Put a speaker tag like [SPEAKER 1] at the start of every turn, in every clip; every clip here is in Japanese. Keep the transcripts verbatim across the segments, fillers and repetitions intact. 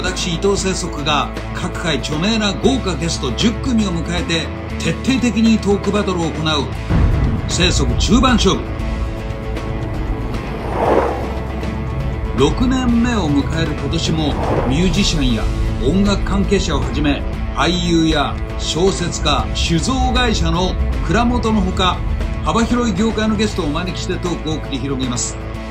[SPEAKER 1] 私伊藤清則が各界著名な豪華ゲストじゅっくみを迎えて徹底的にトークバトルを行う清則中盤勝負。ろくねんめを迎える今年もミュージシャンや音楽関係者をはじめ俳優や小説家、酒造会社の蔵元のほか幅広い業界のゲストをお招きしてトークを繰り広げます。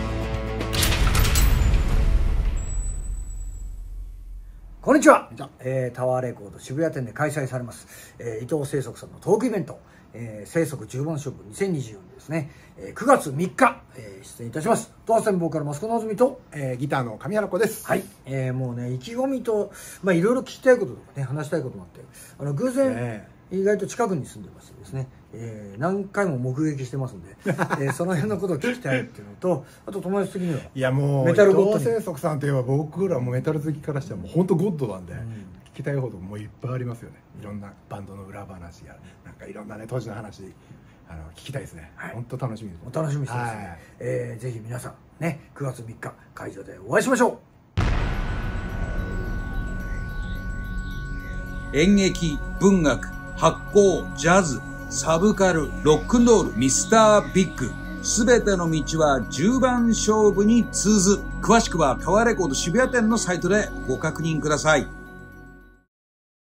[SPEAKER 2] こんにちは、えー、タワーレコード渋谷店で開催されます、えー、伊藤清則さんのトークイベント、えー、清則十番勝負にせんにじゅうよんですね、えー、くがつみっか、えー、出演いたします。当選ボーカル益子のぞみと、
[SPEAKER 3] えー、ギターの上原子です。
[SPEAKER 2] はい、えー、もうね意気込みとまあいろいろ聞きたいこととかね話したいこともあってあの偶然、えー意外と近くに住んでましてですね、えー、何回も目撃してますんで、えー、その辺のことを聞きたいっていうのとあと友達的にはい
[SPEAKER 3] やもう
[SPEAKER 2] メタルゴッド
[SPEAKER 3] 伊藤清則さんといえば僕らもメタル好きからしてはもう本当ゴッドなんで、うん、聞きたいこともいっぱいありますよね。いろんなバンドの裏話やなんかいろんなね当時の話あの聞きたいですね。はい、本当楽しみです。
[SPEAKER 2] お楽しみにしてますね。はい、えー、ぜひ皆さんねくがつみっか会場でお会いしましょ
[SPEAKER 1] う。演劇、文学、発酵、ジャズ、サブカル、ロックンロール、ミスタービッグ。すべての道は十番勝負に通ず。詳しくはタワーレコード渋谷店のサイトでご確認ください。